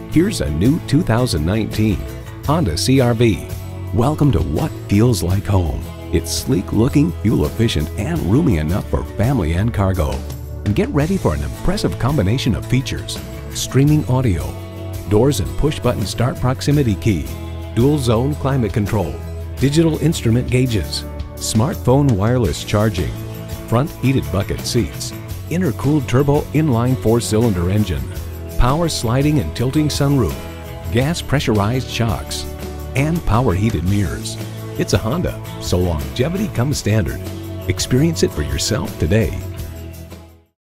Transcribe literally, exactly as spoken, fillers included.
Here's a new two thousand nineteen Honda C R V. Welcome to what feels like home. It's sleek looking, fuel efficient, and roomy enough for family and cargo. And get ready for an impressive combination of features: streaming audio, doors and push button start proximity key, dual zone climate control, digital instrument gauges, smartphone wireless charging, front heated bucket seats, intercooled turbo inline four-cylinder engine, power sliding and tilting sunroof, gas pressurized shocks, and power heated mirrors. It's a Honda, so longevity comes standard. Experience it for yourself today.